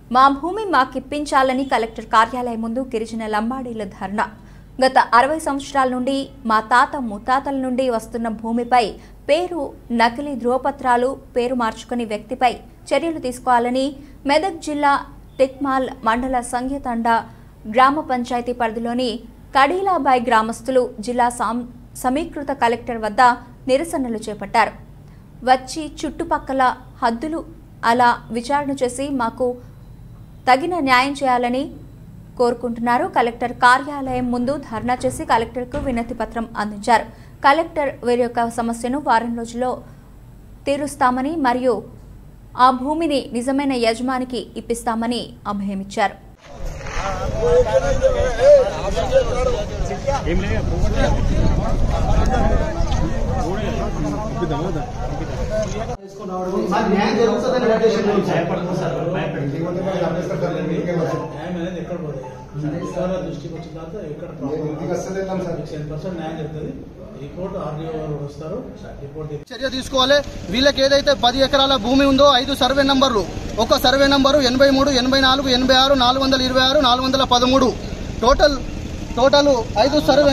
మా భూమి మాకిప్పించాలని కలెక్టర్ కార్యాలయం ముందు గిరిజన లంబాడీల ధర్నా. గత 60 సంవత్సరాల నుండి మా తాత ముత్తాతల నుండి వస్తున్న భూమిపై పేరు నకిలీ ధ్రువపత్రాలు పేరు మార్చుకుని వ్యక్తిపై చర్యలు తీసుకోవాలని మెదక్ జిల్లా తిక్మాల్ మండల సంఘతండ గ్రామ పంచాయతీ పరిధిలోని కడీలాబాయ్ గ్రామస్తులు జిల్లా సమీకృత కలెక్టర్ వద్ద నిరసనలు చేపట్టారు. వచ్చి చుట్టుపక్కల హద్దులు అలా విచారణ చేసి మాకు తగిన న్యాయం చేయాలని కోరుకుంటున్నారు. కలెక్టర్ కార్యాలయం ముందు ధర్నా చేసి కలెక్టర్కు వినతి పత్రం అందించారు. కలెక్టర్ వీరి యొక్క సమస్యను వారం రోజుల్లో తీరుస్తామని మరియు ఆ భూమిని నిజమైన యజమానికి ఇప్పిస్తామని అభయమిచ్చారు. చర్య తీసుకోవాలి. వీళ్ళకి ఏదైతే 10 ఎకరాల భూమి ఉందో 5 సర్వే నంబర్లు, ఒక survey number 83, 84, 86, 426, 413 total 5 survey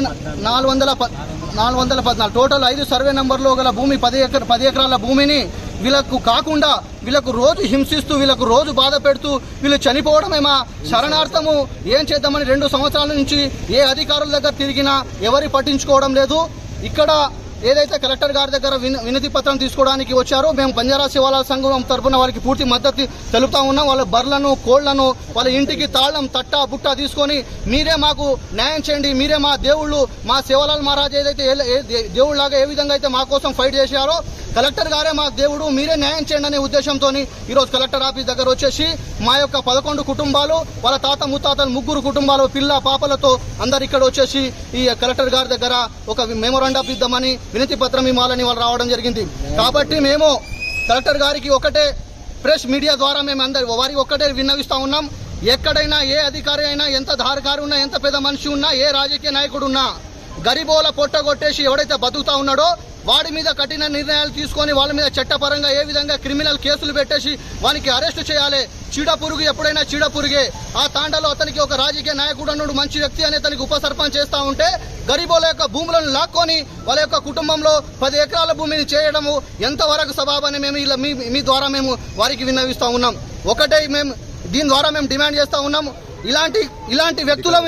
414 total 5 survey నంబర్లో గల భూమి 10 ఎకరాల భూమిని వీళ్ళకు కాకుండా వీళ్ళకు రోజు హింసిస్తూ వీళ్ళకు రోజు బాధ పెడుతూ వీళ్ళు చనిపోవడమే మా శరణార్థము. ఏం చేద్దామని 2 సంవత్సరాల నుంచి ఏ అధికారుల దగ్గర తిరిగినా ఎవరి పట్టించుకోవడం లేదు. ఇక్కడ ఏదైతే కలెక్టర్ గారి దగ్గర వినతి పత్రం తీసుకోవడానికి వచ్చారో మేము బంజారా శివాలయ సంఘం తరఫున వారికి పూర్తి మద్దతు తెలుపుతా ఉన్నాం. వాళ్ళ బర్లను కోళ్లను వాళ్ళ ఇంటికి తాళం తట్టా బుట్ట తీసుకొని మీరే మాకు న్యాయం చేయండి, మీరే మా దేవుళ్ళు, మా శివలాల్ మహారాజ్ ఏదైతే దేవుళ్లాగా ఏ విధంగా అయితే మా కోసం ఫైట్ చేశారో కలెక్టర్ గారే మా దేవుడు, మీరే న్యాయం చేయండి అనే ఉద్దేశంతో ఈరోజు కలెక్టర్ ఆఫీస్ దగ్గర వచ్చేసి మా యొక్క 11 కుటుంబాలు, వాళ్ళ తాత ముత్తాతలు 3 కుటుంబాలు పిల్ల పాపలతో అందరు ఇక్కడ వచ్చేసి ఈ కలెక్టర్ గారి దగ్గర ఒక మెమోరాండం ఇద్దామని వినతి పత్రం ఇవ్వాలని వాళ్ళు రావడం జరిగింది. కాబట్టి మేము కలెక్టర్ గారికి ఒకటే ప్రెస్ మీడియా ద్వారా మేము వారికి ఒక్కటే విన్నవిస్తా ఉన్నాం. ఎక్కడైనా ఏ అధికారి అయినా, ఎంత ధారకారు ఉన్నా, ఎంత పెద్ద మనిషి ఉన్నా, ఏ రాజకీయ నాయకుడు ఉన్నా గరీబోల పొట్ట కొట్టేసి ఎవడైతే బతుకుతా ఉన్నాడో వాడి మీద కఠిన నిర్ణయాలు తీసుకొని వాళ్ళ మీద చట్టపరంగా ఏ విధంగా క్రిమినల్ కేసులు పెట్టేసి వానికి అరెస్టు చేయాలి. చీడపురుగు ఎప్పుడైనా చీడపురుగే. ఆ తాండాలో అతనికి ఒక రాజకీయ నాయకుడు అన్నాడు, మంచి వ్యక్తి అనే తనకి ఉప సర్పంచ్ చేస్తా ఉంటే గరీబోల యొక్క భూములను లాక్కొని వాళ్ళ యొక్క కుటుంబంలో 10 ఎకరాల భూమిని చేయడము ఎంతవరకు సబాబని మేము మీ ద్వారా మేము వారికి విన్నవిస్తా ఉన్నాం. ఒకటే మేము దీని ద్వారా మేము డిమాండ్ చేస్తా ఉన్నాం. ఇలాంటి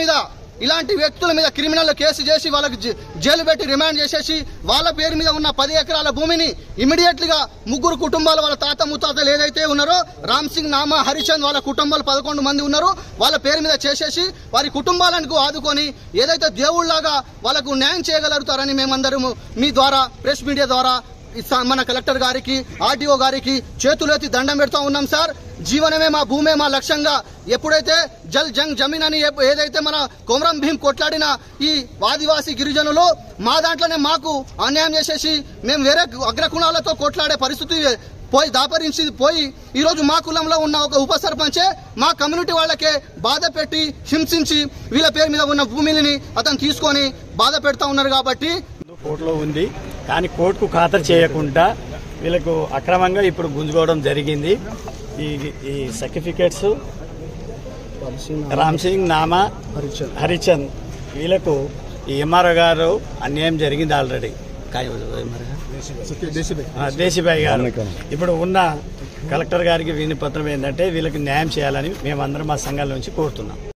వ్యక్తుల మీద క్రిమినల్ కేసు చేసి వాళ్ళకి జైలు పెట్టి రిమాండ్ చేసేసి వాళ్ళ పేరు మీద ఉన్న 10 ఎకరాల భూమిని ఇమీడియట్లీగా 3 కుటుంబాలు వాళ్ళ తాత ముత్తాతలు ఏదైతే ఉన్నారో రామ్ సింగ్, నామా, హరిచంద్ వాళ్ళ కుటుంబాలు 11 మంది ఉన్నారు, వాళ్ళ పేరు మీద చేసేసి వారి కుటుంబాలను ఆదుకొని ఏదైతే దేవుళ్లాగా వాళ్ళకు న్యాయం చేయగలుగుతారని మేమందరము మీ ద్వారా ప్రెస్ మీడియా ద్వారా మన కలెక్టర్ గారికి, ఆర్టీఓ గారికి చేతులెత్తి దండం పెడతా ఉన్నాం. సార్, జీవనమే మా భూమే మా లక్ష్యంగా ఎప్పుడైతే జల్ జంగ్ జమీన్ అని ఏదైతే మన కొమరం భీం కొట్లాడిన ఈ ఆదివాసీ గిరిజనులు మా దాంట్లోనే మాకు అన్యాయం చేసేసి మేము వేరే అగ్రకుణాలతో కొట్లాడే పరిస్థితి పోయి ఈరోజు మా కులంలో ఉన్న ఒక ఉప సర్పంచే మా కమ్యూనిటీ వాళ్ళకే బాధ పెట్టి హింసించి వీళ్ళ పేరు మీద ఉన్న భూమిని అతను తీసుకొని బాధ పెడతా ఉన్నారు. కాబట్టి కోర్టులో ఉంది, కానీ కోర్టుకు ఖాతరు చేయకుండా వీళ్ళకు అక్రమంగా ఇప్పుడు గుంజుకోవడం జరిగింది. ఈ సర్టిఫికేట్స్ రామ్ సింగ్, నామా, హరిచంద్ వీళ్ళకు ఈ ఎంఆర్ఓ గారు అన్యాయం జరిగింది ఆల్రెడీ. దేశీబాయి గారు ఇప్పుడు ఉన్న కలెక్టర్ గారికి వినతి పత్రం ఏంటంటే వీళ్ళకి న్యాయం చేయాలని మేమందరం మా సంఘాల నుంచి కోరుతున్నాం.